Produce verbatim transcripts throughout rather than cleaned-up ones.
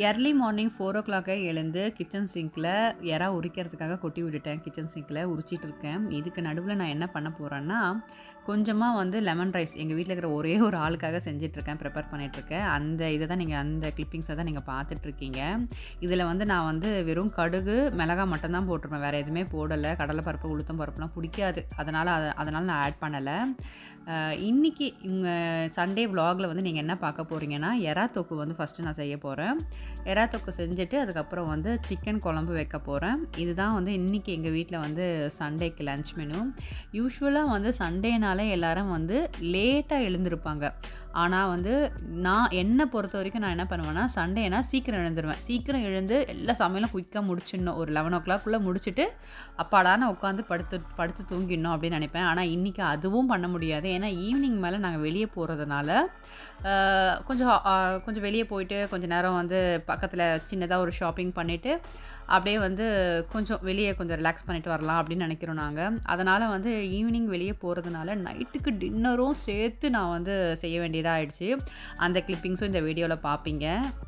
Early morning four ஓ கிளாக்கே எழுந்து கிச்சன் சிங்க்கில் எறா உரிக்கிறதுக்காக கொட்டி விட்டுட்டேன். கிச்சன் சிங்க்கில் உரிச்சிட்டு இருக்கேன். இதுக்கு நடுவில் நான் என்ன பண்ண போகிறேன்னா, கொஞ்சமாக வந்து லெமன் ரைஸ் எங்கள் வீட்டில் இருக்கிற ஒரே ஒரு ஆளுக்காக செஞ்சிட்ருக்கேன், ப்ரிப்பேர் பண்ணிகிட்ருக்கேன். அந்த இதை தான் நீங்கள் அந்த கிளிப்பிங்ஸை தான் நீங்கள் பார்த்துட்ருக்கீங்க. இதில் வந்து நான் வந்து வெறும் கடுகு, மிளகாய் மட்டும்தான் போட்டிருப்பேன். வேறு எதுவுமே போடலை. கடலை பருப்பு, உளுத்தம் பருப்புலாம் பிடிக்காது. அதனால் அதை அதனால் நான் ஆட் பண்ணலை. இன்றைக்கி இவங்க சண்டே விலாகில் வந்து நீங்கள் என்ன பார்க்க போகிறீங்கன்னா, எறா தொக்கு வந்து ஃபஸ்ட்டு நான் செய்ய போகிறேன். எறா தொக்கு செஞ்சுட்டு அதுக்கப்புறம் வந்து சிக்கன் குழம்பு வைக்க போகிறேன். இதுதான் வந்து இன்றைக்கி எங்கள் வீட்டில் வந்து சண்டேக்கு லன்ச் மெனு. யூஸ்வலாக வந்து சண்டேனாலே எல்லோரும் வந்து லேட்டாக எழுந்திருப்பாங்க. ஆனால் வந்து நான் என்னை பொறுத்த வரைக்கும் நான் என்ன பண்ணுவேன்னா, சண்டேனா சீக்கிரம் எழுந்துருவேன். சீக்கிரம் எழுந்து எல்லா சமையலும் குயிக்காக முடிச்சிடணும். ஒரு லெவன் ஓ கிளாக்குள்ளே முடிச்சுட்டு அப்பாடான உட்காந்து படுத்து படுத்து தூங்கிடணும் அப்படின்னு நினைப்பேன். ஆனால் இன்றைக்கி அதுவும் பண்ண முடியாது. ஏன்னா ஈவினிங் மேலே நாங்கள் வெளியே போகிறதுனால கொஞ்சம் கொஞ்சம் வெளியே போயிட்டு கொஞ்சம் நேரம் வந்து பக்கத்தில் சின்னதாக ஒரு ஷாப்பிங் பண்ணிவிட்டு அப்படியே வந்து கொஞ்சம் வெளியே கொஞ்சம் ரிலாக்ஸ் பண்ணிட்டு வரலாம் அப்படின்னு நினைக்கிறோம் நாங்கள். அதனால் வந்து ஈவினிங் வெளியே போகிறதுனால நைட்டுக்கு டின்னரும் சேர்த்து நான் வந்து செய்ய வேண்டியதாக ஆயிடுச்சு. அந்த கிளிப்பிங்ஸும் இந்த வீடியோவில் பார்ப்பீங்க.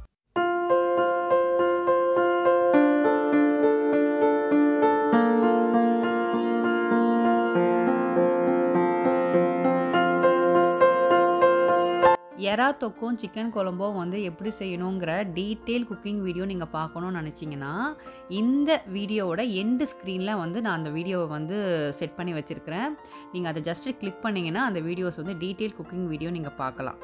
எறா தொக்கும் சிக்கன் குழம்பும் வந்து எப்படி செய்யணுங்கிற டீட்டெயில் குக்கிங் வீடியோ நீங்கள் பார்க்கணுன்னு நினச்சிங்கன்னா, இந்த வீடியோவோட எண்டு ஸ்க்ரீனில் வந்து நான் அந்த வீடியோவை வந்து செட் பண்ணி வச்சுருக்கிறேன். நீங்கள் அதை ஜஸ்ட்டு கிளிக் பண்ணிங்கன்னா அந்த வீடியோஸ் வந்து டீட்டெயில் குக்கிங் வீடியோ நீங்கள் பார்க்கலாம்.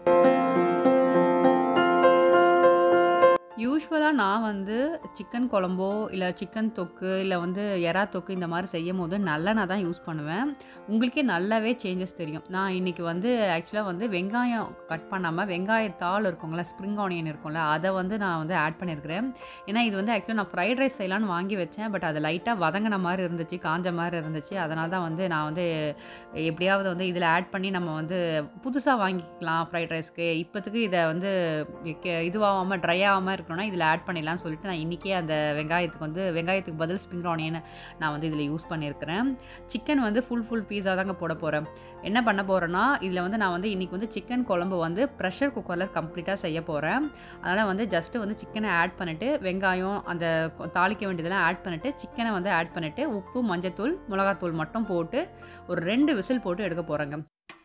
யூஸ்வலாக நான் வந்து சிக்கன் குழம்போ இல்லை சிக்கன் தொக்கு இல்லை வந்து எறா தொக்கு இந்த மாதிரி செய்யும் போது நல்லெண்ணெய் தான் யூஸ் பண்ணுவேன். உங்களுக்கே நல்லாவே சேஞ்சஸ் தெரியும். நான் இன்றைக்கி வந்து ஆக்சுவலாக வந்து வெங்காயம் கட் பண்ணாமல் வெங்காயத்தாள் இருக்குங்களா, ஸ்ப்ரிங் ஆனியன் இருக்கும்ல, அதை வந்து நான் வந்து ஆட் பண்ணியிருக்கிறேன். ஏன்னா இது வந்து ஆக்சுவலாக நான் ஃப்ரைட் ரைஸ் செய்யலான்னு வாங்கி வச்சேன். பட் அது லைட்டாக வதங்கின மாதிரி இருந்துச்சு, காஞ்ச மாதிரி இருந்துச்சு. அதனால தான் வந்து நான் வந்து எப்படியாவது வந்து இதில் ஆட் பண்ணி நம்ம வந்து புதுசாக வாங்கிக்கலாம் ஃப்ரைட் ரைஸ்க்கு. இப்போத்துக்கு இதை வந்து இதுவாகாமல் ட்ரை ஆகாமல் இருக்கணும்னா இதில் ஆட் பண்ணிடலாம்னு சொல்லிட்டு நான் இன்றைக்கே அந்த வெங்காயத்துக்கு வந்து வெங்காயத்துக்கு பதில் ஸ்ப்ரிங் ஆனியன் நான் வந்து இதில் யூஸ் பண்ணியிருக்கிறேன். சிக்கன் வந்து ஃபுல் ஃபுல் பீஸாக தாங்க போட போகிறேன். என்ன பண்ண போகிறேன்னா, இதில் வந்து நான் வந்து இன்றைக்கி வந்து சிக்கன் குழம்பு வந்து ப்ரெஷர் குக்கரில் கம்ப்ளீட்டாக செய்ய போகிறேன். அதனால் வந்து ஜஸ்ட்டு வந்து சிக்கனை ஆட் பண்ணிவிட்டு வெங்காயம் அந்த தாளிக்க வேண்டியதெல்லாம் ஆட் பண்ணிவிட்டு சிக்கனை வந்து ஆட் பண்ணிவிட்டு உப்பு, மஞ்சத்தூள், மிளகாத்தூள் மட்டும் போட்டு ஒரு ரெண்டு விசில் போட்டு எடுக்க போகிறேங்க.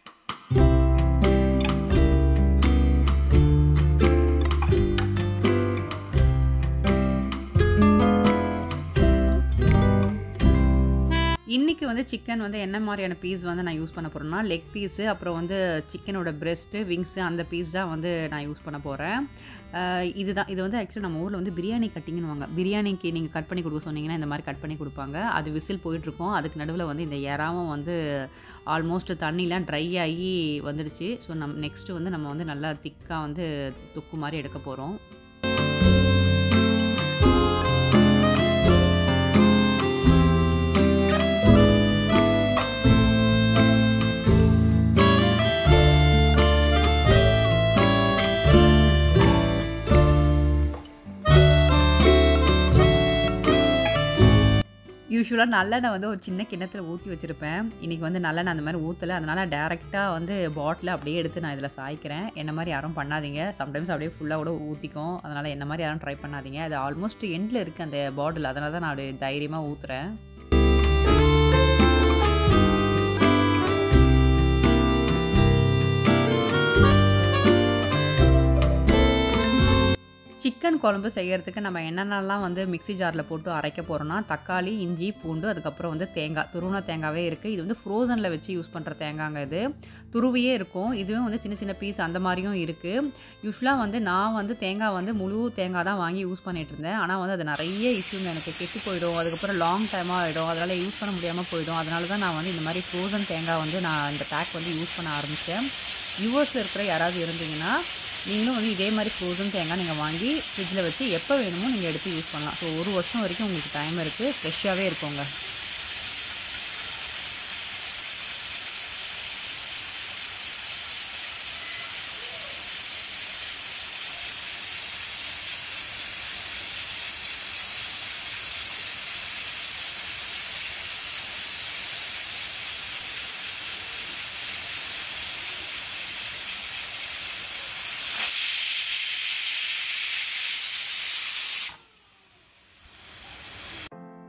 இன்றைக்கி வந்து சிக்கன் வந்து என்ன மாதிரியான பீஸ் வந்து நான் யூஸ் பண்ண போகிறேன்னா, லெக் பீஸு, அப்புறம் வந்து சிக்கனோட பிரெஸ்ட்டு, விங்ஸு அந்த பீஸ் தான் வந்து நான் யூஸ் பண்ண போகிறேன். இதுதான் இது வந்து ஆக்சுவலி நம்ம ஊரில் வந்து பிரியாணி கட்டிங்னுவாங்க. பிரியாணிக்கு நீங்கள் கட் பண்ணி கொடுக்க சொன்னீங்கன்னா இந்த மாதிரி கட் பண்ணி கொடுப்பாங்க. அது விசில் போயிட்டுருக்கோம். அதுக்கு நடுவில் வந்து இந்த எறாவும் வந்து ஆல்மோஸ்ட் தண்ணிலாம் ட்ரை ஆகி வந்துடுச்சு. ஸோ நம் நெக்ஸ்ட்டு வந்து நம்ம வந்து நல்லா திக்காக வந்து தொக்கு மாதிரி எடுக்க போகிறோம். யூஸ்வலாக நல்லெண்ணெய் வந்து ஒரு சின்ன கிண்ணத்தில் ஊற்றி வச்சுருப்பேன். இன்றைக்கி வந்து நல்லெண்ணெய் அந்த மாதிரி ஊற்றலை. அதனால் டேரெக்டாக வந்து பாட்டில் அப்படியே எடுத்து நான் இதில் சாய்க்கிறேன். என்ன மாதிரி யாரும் பண்ணாதீங்க. சம்டைம்ஸ் அப்படியே ஃபுல்லாக கூட ஊற்றிக்கும். அதனால் என்ன மாதிரி யாரும் ட்ரை பண்ணாதீங்க. அது ஆல்மோஸ்ட் எண்டில் இருக்குது அந்த பாட்டில். அதனால தான் நான் அப்படியே தைரியமாக ஊற்றுறேன். சிக்கன் குழம்பு செய்கிறதுக்கு நம்ம என்னென்னலாம் வந்து மிக்ஸி ஜாரில் போட்டு அரைக்க போகிறோன்னா, தக்காளி, இஞ்சி, பூண்டு, அதுக்கப்புறம் வந்து தேங்காய், துருவின தேங்காவே இருக்குது. இது வந்து ஃப்ரோசனில் வச்சு யூஸ் பண்ணுற தேங்காங்க இது. துருவியே இருக்கும். இதுவும் வந்து சின்ன சின்ன பீஸ் அந்த மாதிரியும் இருக்குது. யூஸ்வலாக வந்து நான் வந்து தேங்காய் வந்து முழு தேங்காய் தான் வாங்கி யூஸ் பண்ணிகிட்டு இருந்தேன். ஆனால் வந்து அது நிறைய இஷ்யூங்க, எனக்கு கெட்டு போயிடும். அதுக்கப்புறம் லாங் டைமாக ஆகிடும். அதனால் யூஸ் பண்ண முடியாமல் போயிடும். அதனால தான் நான் வந்து இந்த மாதிரி ஃப்ரோசன் தேங்காய் வந்து நான் இந்த பேக் வந்து யூஸ் பண்ண ஆரம்பித்தேன். யூஎஸில் இருக்கிற யாராவது இருந்தீங்கன்னா நீங்களும் வந்து இதே மாதிரி ஃப்ரோசன் தேங்காய் நீங்கள் வாங்கி ஃப்ரிட்ஜில் வச்சு எப்போ வேணுமோ நீங்கள் எடுத்து யூஸ் பண்ணலாம். ஸோ ஒரு வருஷம் வரைக்கும் உங்களுக்கு டைம் இருக்குது. ஃப்ரெஷ்ஷாகவே இருக்குங்க.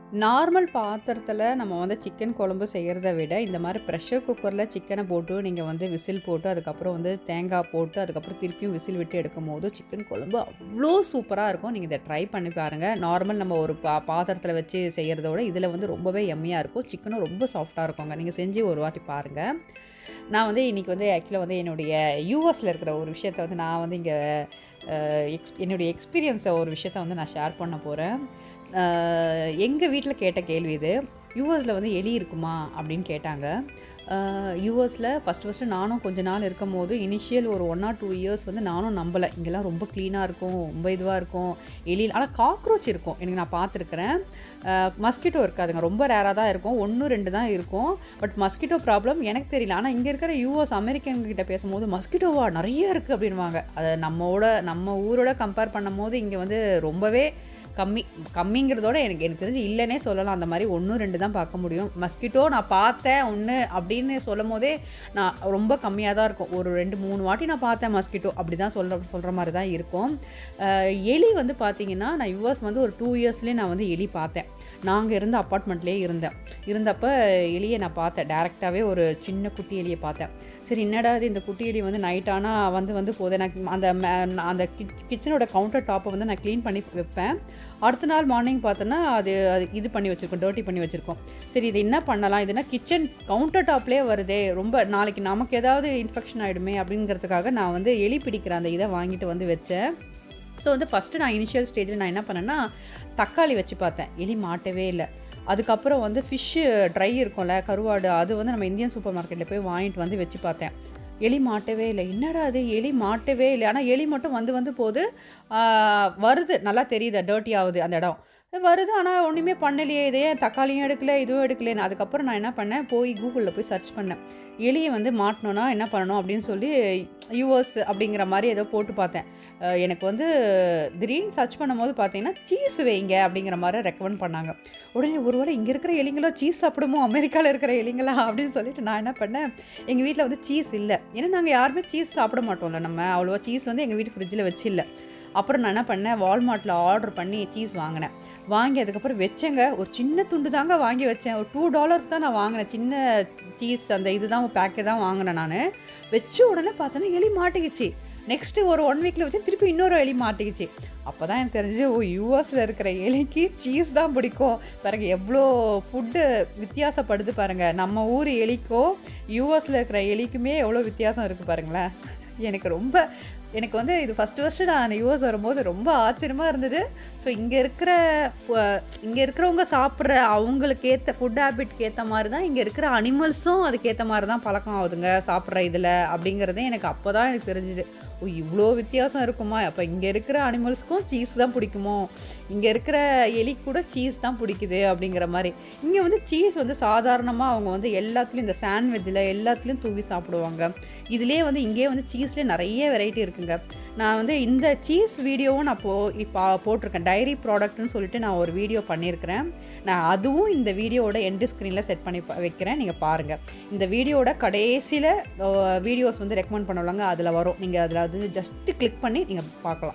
நார்மல் பாத்திரத்தில நம்ம வந்து சிக்கன் குழம்பு செய்கிறத விட, இந்த மாரி ப்ரெஷர் குக்கர்ல சிக்கன போட்டு நீங்க வந்து விசில் போட்டு, அதுக்கப்புறம் வந்து தேங்காய் போட்டு, அதுக்கப்புறம் திருப்பியும் விசில் விட்டு எடுக்கும்போது, சிக்கன் குழம்பு அவ்ளோ சூப்பரா இருக்கும். நீங்க இத ட்ரை பண்ணி பாருங்க. நார்மல் நம்ம ஒரு பா பாத்திரத்தில வச்சு செய்றத விட, இதில வந்து ரொம்பவே யம்மியா இருக்கும். சிக்கனும் ரொம்ப சாஃப்ட்டா இருக்குங்க. நீங்க செஞ்சு ஒரு வாட்டி பாருங்க. நான் வந்து இன்னைக்கு வந்து ஆக்சுவலா வந்து என்னுடைய யுஎஸ்ல இருக்கிற ஒரு விஷயத்த வந்து நான் வந்து இங்க அ எக்ஸ் என்னுடைய எக்ஸ்பீரியன்ஸ ஒரு விஷயத்த வந்து நான் ஷேர் பண்ண போறேன். அ எங்க வீட்ல கேட்ட கேள்வி இது. யுஎஸ்ல வந்து எலி இருக்குமா? அப்படின்னு கேட்டாங்க. அ யுஎஸ்ல ஃபர்ஸ்ட் ஃபர்ஸ்ட்டு நானும் கொஞ்ச நாள் இருக்கும்போது, இனிஷியல் ஒரு ஒன் ஆர் டூ இயர்ஸ் வந்து நானும் நம்பல. இங்கலாம் ரொம்ப கிளீனா இருக்கும். ரொம்ப இதுவா இருக்கும். எலி ஆனா காக்ரோச் இருக்கும். எனக்கு நான் பார்த்துருக்கிறேன். அ மஸ்கிட்டோ இருக்காதுங்க. ரொம்ப ரேரா தான் இருக்கும். ஒன்று, ரெண்டு தான் இருக்கும். பட் மஸ்கிட்டோ ப்ராப்ளம் எனக்கு தெரியல. ஆனா இங்க இருக்கிற யுஎஸ் அமெரிக்கன் கிட்ட பேசும்போது, "மஸ்கிட்டோவா நெறைய இருக்கு" அப்படின்னுவாங்க. அத நம்மோட நம்ம ஊரோட கம்பேர் பண்ணும்போது இங்க வந்து ரொம்பவே கம்மி. கம்மிங்கிறதோட எனக்கு எனக்கு தெரிஞ்சு இல்லன்னே சொல்லலாம். அந்த மாரி ஒன்று, ரெண்டு தான் பார்க்க முடியும். மஸ்கிட்டோ நான் பார்த்தேன் ஒன்று அப்படின்னு சொல்லும்போதே, நான் ரொம்ப கம்மியா தான் இருக்கும். ஒரு ரெண்டு, மூணு வாட்டி நான் பார்த்தேன் மஸ்கிட்டோ. அப்படி தான் சொல்ற சொல்ற மாரி தான் இருக்கும். அ எலி வந்து பார்த்தீங்கன்னா, நான் யுஎஸ் வந்து ஒரு ரெண்டு இயர்ஸ்லயே நான் வந்து எலி பார்த்தேன். நாங்க இருந்த அப்பார்ட்மெண்ட்லயே இருந்தேன். இருந்தப்ப எலிய நான் பார்த்தேன். டைரக்ட்டாவே ஒரு சின்ன குட்டி எலிய பார்த்தேன். சரி என்னடா இது இந்த குட்டி எலி வந்து நைட் ஆனா வந்து வந்து போகுது. எனக்கு அந்த மே அந்த கிச் கிச்சனோட கவுண்டர் டாப்ப வந்து நான் கிளீன் பண்ணி வைப்பேன். அடுத்த நாள் மார்னிங் பார்த்தோன்னா, அது அது இது பண்ணி வச்சிருக்கோம். டர்ட்டி பண்ணி வச்சிருக்கோம். சரி இது என்ன பண்ணலாம்? இது என்ன கிச்சன் கவுண்டர் டாப்லயே வருதே! ரொம்ப நாளைக்கு நமக்கு ஏதாவது இன்ஃபெக்ஷன் ஆயிடுமே! அப்படிங்கிறதுக்காக நான் வந்து எலி பிடிக்கிற அந்த இத வாங்கிட்டு வந்து வச்சேன். ஸோ வந்து ஃபர்ஸ்ட்டு நான் இனிஷியல் ஸ்டேஜ்ல நான் என்ன பண்ணேன்னா, தக்காளி வச்சு பார்த்தேன். எலி மாட்டவே இல்ல. அதுக்கப்புறம் வந்து ஃபிஷ்ஷு ட்ரை இருக்கும்ல, கருவாடு அது வந்து நம்ம இந்தியன் சூப்பர் மார்க்கெட்ல போய் வாங்கிட்டு வந்து வச்சு பார்த்தேன். எலி மாட்டவே இல்ல. என்னடா இது எலி மாட்டவே இல்ல. ஆனா எலி மட்டும் வந்து வந்து போது. ஆ வருது. நல்லா தெரியுது. டர்ட்டி ஆவுது அந்த இடம். வருது ஆனா ஒண்ணுமே பண்ணலையே! இத ஏன் தக்காளியும் எடுக்கல, இதுவும் எடுக்கலேன்னு. அதுக்கப்புறம் நான் என்ன பண்ணேன், போய் கூகுள்ல போய் சர்ச் பண்ணேன். எலிய வந்து மாட்டணும்னா என்ன பண்ணணும் அப்படின்னு சொல்லி யுஎஸ் அப்படிங்கிற மாரி ஏதோ போட்டு பார்த்தேன். அ எனக்கு வந்து திடீர்னு சர்ச் பண்ணும்போது பார்த்தீங்கன்னா, சீஸ் வைங்க அப்படிங்கிற மாரி ரெக்கமெண்ட் பண்ணாங்க. உடனே ஒருவேளை இங்க இருக்கிற எலிங்களும் சீஸ் சாப்பிடுமோ? அமெரிக்கால இருக்கிற எலிங்களா? அப்படின்னு சொல்லிட்டு நான் என்ன பண்ணேன், எங்க வீட்ல வந்து சீஸ் இல்ல. ஏன்னா நாங்க யாருமே சீஸ் சாப்பிட மாட்டோம்ல நம்ம. அவ்வளவா சீஸ் வந்து எங்க வீட்டு ஃப்ரிட்ஜ்ல வச்சு இல்ல. அப்புறம் நான் என்ன பண்ணேன், வால்மார்ட்ல ஆர்டர் பண்ணி சீஸ் வாங்குனேன். வாங்கி அதுக்கப்புறம் வச்சேங்க. ஒரு சின்ன துண்டு தாங்க வாங்கி வச்சேன். ஒரு ரெண்டு டாலருக்கு தான் நான் வாங்குனேன். சின்ன சீஸ் அந்த இதுதான் பேக்கெட் தான் வாங்குனேன் நானு. வச்ச உடனே பார்த்தோன்னா, எலி மாட்டிக்கிச்சு. நெக்ஸ்ட்டு ஒரு 1 வீக்ல வச்சேன். திருப்பி இன்னொரு எலி மாட்டிக்கிச்சு. அப்பதான் எனக்கு தெரிஞ்சது, ஓ! யுஎஸ்ல இருக்கிற எலிக்கு சீஸ் தான் பிடிக்கும். பாருங்க எவ்ளோ ஃபுட்டு வித்தியாசப்படுது பாருங்க. நம்ம ஊர் எலிக்கும், யுஎஸ்ல இருக்கிற எலிக்குமே எவ்வளோ வித்தியாசம் இருக்கு பாருங்களேன். எனக்கு ரொம்ப எனக்கு வந்து இது ஃபர்ஸ்ட்டு ஃபர்ஸ்ட்டு நான் யுஎஸ் வரும்போது ரொம்ப ஆச்சரியமா இருந்தது. ஸோ இங்க இருக்கிற ஃப இங்க இருக்கிறவங்க சாப்பிடுற அவங்களுக்கு ஏத்த ஃபுட் ஹேபிட்க்கு ஏத்த மாரி தான் இங்க இருக்கிற அனிமல்ஸும் அதுக்கேத்த மாரி தான் பழக்கம் ஆகுதுங்க, சாப்பிடுற இதுல அப்படிங்கிறதே எனக்கு அப்ப தான் எனக்கு தெரிஞ்சுது. ஓ! இவ்ளோ வித்தியாசம் இருக்குமா? அப்ப இங்க இருக்கிற அனிமல்ஸ்க்கும் சீஸ் தான் பிடிக்குமோ? இங்க இருக்கிற எலிக்கு கூட சீஸ் தான் பிடிக்குது அப்படிங்கிற மாரி. இங்க வந்து சீஸ் வந்து சாதாரணமா அவங்க வந்து எல்லாத்துலயும் இந்த சாண்ட்விச்ல எல்லாத்துலயும் தூவி சாப்பிடுவாங்க. இதுலயே வந்து இங்கேயே வந்து சீஸ்லயே நெறைய வெரைட்டி இருக்குங்க. நான் வந்து இந்த சீஸ் வீடியோவும் நான் போ இப்ப போட்டிருக்கேன். டைரி ப்ராடக்ட்ன்னு சொல்லிட்டு நான் ஒரு வீடியோ பண்ணியிருக்கிறேன். நான் அதுவும் இந்த வீடியோவோட எண்ட் ஸ்க்ரீன்ல செட் பண்ணி ப வைக்கிறேன். நீங்க பாருங்க. இந்த வீடியோவோட கடைசில அ வீடியோஸ் வந்து ரெக்கமெண்ட் பண்ணுவாங்க. அதுல வரும். நீங்க அதுல அது ஜஸ்ட் கிளிக் பண்ணி நீங்க பார்க்கலாம்.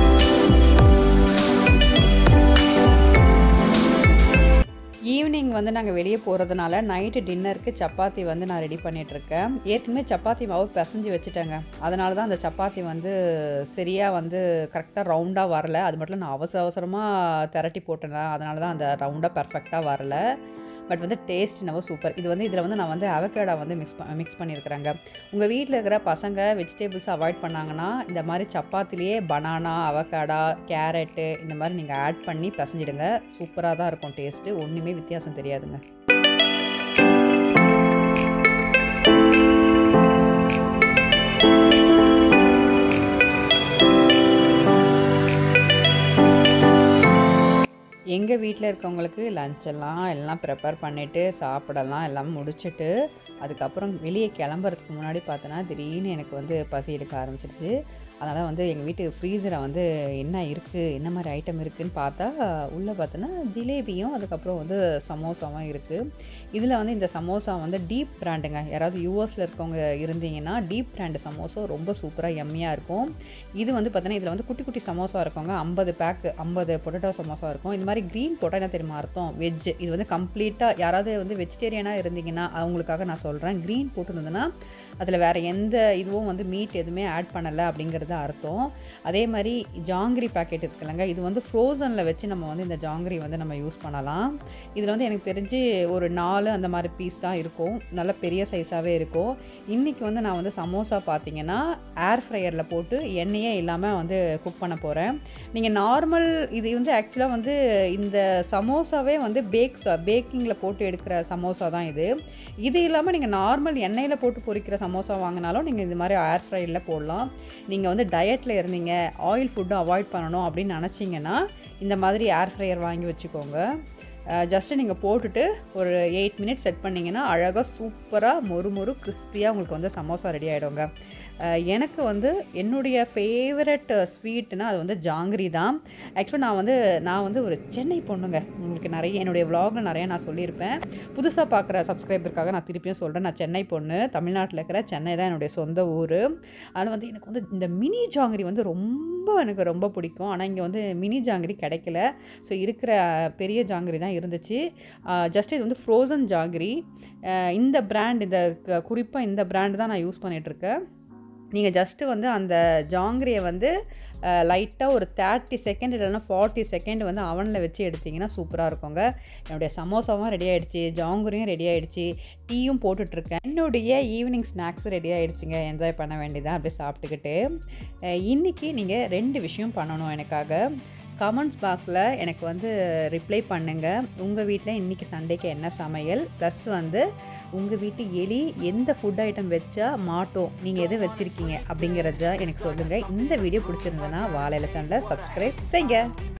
ஈவினிங் வந்து நாங்க வெளிய போறதுனால, நைட்டு டின்னருக்கு சப்பாத்தி வந்து நான் ரெடி பண்ணிட்டுருக்கேன். ஏற்கனவே சப்பாத்தி மாவு பெசஞ்சு வச்சுட்டேங்க. அதனால தான் அந்த சப்பாத்தி வந்து சரியா வந்து கரெக்ட்டா ரவுண்டா வரல. அது மட்டும் இல்ல நான் அவசர அவசரமா தெரட்டி போட்டேனா, அதனால தான் அந்த ரவுண்டா பெர்ஃபெக்ட்டா வரல. பட் வந்து டேஸ்ட் என்னவோ சூப்பர். இது வந்து இதில வந்து நான் வந்து அவகேடோ வந்து மிக்ஸ் ப மிக்ஸ் பண்ணியிருக்கிறேங்க. உங்க வீட்ல இருக்கிற பசங்க வெஜிடபிள்ஸ் அவாய்ட் பண்ணாங்கன்னா, இந்த மாரி சப்பாத்திலேயே பனானா, அவகேடா, கேரட்டு இந்த மாரி நீங்க ஆட் பண்ணி பெசஞ்சிடுங்க. சூப்பரா தான் இருக்கும் டேஸ்ட்டு. ஒண்ணுமே வித்தியாசம் தெரியாதுங்க. எங்க வீட்ல இருக்கவங்களுக்கு லஞ்ச் எல்லாம் எல்லாம் ப்ரிப்பேர் பண்ணிட்டு, சாப்பிடலாம் எல்லாம் முடிச்சுட்டு, அதுக்கப்புறம் வெளிய கிளம்புறதுக்கு முன்னாடி பார்த்தோன்னா, திடீர்னு எனக்கு வந்து பசி எடுக்க ஆரம்பிச்சிருச்சு. அதனால் வந்து எங்கள் வீட்டு ஃப்ரீசரை வந்து என்ன இருக்குது, என்ன மாதிரி ஐட்டம் இருக்குதுன்னு பார்த்தா உள்ளே பார்த்தோன்னா ஜிலேபியும் அதுக்கப்புறம் வந்து சமோசாவும் இருக்குது. இதில் வந்து இந்த சமோசா வந்து டீப் பிராண்டுங்க. யாராவது யூஎஸில் இருக்கவங்க இருந்தீங்கன்னா டீப் பிராண்டு சமோசா ரொம்ப சூப்பராக எம்மியாக இருக்கும். இது வந்து பார்த்தீங்கன்னா இதில் வந்து குட்டி குட்டி சமோசா இருக்கவங்க ஐம்பது பேக்கு ஐம்பது பொட்டேட்டோ சமோசா இருக்கும். இந்த மாதிரி க்ரீன் போட்டால் என்ன தெரியுமா அர்த்தம், வெஜ். இது வந்து கம்ப்ளீட்டாக யாராவது வந்து வெஜிடேரியனாக இருந்தீங்கன்னா அவங்களுக்காக நான் சொல்கிறேன். க்ரீன் போட்டுருந்ததுன்னா அதில் வேறு எந்த இதுவும் வந்து மீட் எதுவுமே ஆட் பண்ணலை அப்படிங்கிறது அர்த்தம். அதே மாதிரி ஜாங்கிரி பேக்கெட் இருக்குல்லங்க, இது வந்து ஃப்ரோசனில் வச்சு நம்ம வந்து இந்த ஜாங்கிரி வந்து நம்ம யூஸ் பண்ணலாம். இதில் வந்து எனக்கு தெரிஞ்சு ஒரு நாலு அந்த மாதிரி பீஸ் தான் இருக்கும். நல்ல பெரிய சைஸாகவே இருக்கும். இன்றைக்கி வந்து நான் வந்து சமோசா பார்த்தீங்கன்னா ஏர் ஃப்ரையரில் போட்டு எண்ணெயே இல்லாமல் வந்து குக் பண்ண போகிறேன். நீங்கள் நார்மல் இது வந்து ஆக்சுவலாக வந்து இந்த சமோசாவே வந்து பேக்ஸ் பேக்கிங்கில் போட்டு எடுக்கிற சமோசா தான் இது. இது இல்லாமல் நீங்கள் நார்மல் எண்ணெயில் போட்டு பொரிக்கிற சமோசா வாங்கினாலும் நீங்கள் இந்த மாதிரி ஏர் ஃப்ரையரில் போடலாம். நீங்கள் வந்து டயட்டில் இருந்தீங்க, ஆயில் ஃபுட்டு அவாய்ட் பண்ணணும் அப்படின்னு நினச்சிங்கன்னா இந்த மாதிரி ஏர் ஃப்ரையர் வாங்கி வச்சுக்கோங்க. ஜஸ்ட்டு நீங்கள் போட்டுட்டு ஒரு எயிட் மினிட்ஸ் செட் பண்ணிங்கன்னா அழகாக சூப்பராக மொறு மொறு கிறிஸ்பியாக உங்களுக்கு வந்து சமோசா ரெடி ஆகிடுங்க. எனக்கு வந்து என்னுடைய ஃபேவரட் ஸ்வீட்னா அது வந்து ஜாங்கிரி தான். ஆக்சுவலாக நான் வந்து நான் வந்து ஒரு சென்னை பொண்ணுங்க. உங்களுக்கு நிறைய என்னுடைய விலாகில் நிறையா நான் சொல்லியிருப்பேன். புதுசாக பார்க்குற சப்ஸ்கிரைபருக்காக நான் திருப்பியும் சொல்கிறேன். நான் சென்னை பொண்ணு. தமிழ்நாட்டில் இருக்கிற சென்னை தான் என்னுடைய சொந்த ஊர். அதில் வந்து எனக்கு வந்து இந்த மினி ஜாங்கிரி வந்து ரொம்ப எனக்கு ரொம்ப பிடிக்கும். ஆனால் இங்கே வந்து மினி ஜாங்கிரி கிடைக்கல. ஸோ இருக்கிற பெரிய ஜாங்கிரி தான் இருந்துச்சு. ஜஸ்ட் இது வந்து ஃப்ரோசன் ஜாங்கிரி. இந்த பிராண்ட் இந்த குறிப்பாக இந்த பிராண்டு தான் நான் யூஸ் பண்ணிகிட்ருக்கேன். நீங்கள் ஜஸ்ட்டு வந்து அந்த ஜாங்கிரியை வந்து லைட்டாக ஒரு தேர்ட்டி செகண்ட் இல்லைன்னா ஃபார்ட்டி செகண்ட் வந்து அவனில் வச்சு எடுத்திங்கன்னா சூப்பராக இருக்குங்க. என்னுடைய சமோசாவும் ரெடி ஆகிடுச்சு, ஜாங்கிரியும் ரெடி ஆகிடுச்சு, டீயும் போட்டுட்ருக்கேன். என்னுடைய ஈவினிங் ஸ்நாக்ஸும் ரெடி ஆகிடுச்சிங்க. என்ஜாய் பண்ண வேண்டியதான் அப்படியே சாப்பிட்டுக்கிட்டு. இன்றைக்கி நீங்கள் ரெண்டு விஷயம் பண்ணணும் எனக்காக. கமெண்ட்ஸ் பாக்ஸில் எனக்கு வந்து ரிப்ளை பண்ணுங்கள். உங்கள் வீட்டில் இன்றைக்கி சண்டேக்கு என்ன சமையல், ப்ளஸ் வந்து உங்கள் வீட்டு எலி எந்த ஃபுட் ஐட்டம் வச்சா மாட்டோம், நீங்கள் எது வச்சுருக்கீங்க அப்படிங்கிறத எனக்கு சொல்லுங்கள். இந்த வீடியோ பிடிச்சிருந்ததுன்னா வாழை இலை சேனலை சப்ஸ்கிரைப் செய்யுங்க.